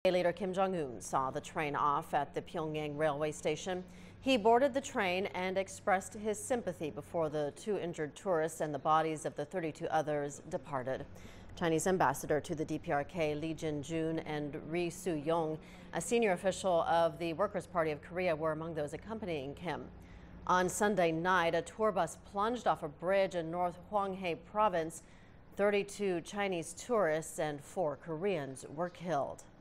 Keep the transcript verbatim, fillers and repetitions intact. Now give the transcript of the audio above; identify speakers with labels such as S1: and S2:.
S1: Leader Kim Jong Un saw the train off at the Pyongyang Railway Station. He boarded the train and expressed his sympathy before the two injured tourists and the bodies of the thirty-two others departed. Chinese ambassador to the D P R K, Jinjun and Ri Yong, a senior official of the Workers' Party of Korea, were among those accompanying Kim. On Sunday night, a tour bus plunged off a bridge in North Hwanghae province. thirty-two Chinese tourists and four Koreans were killed.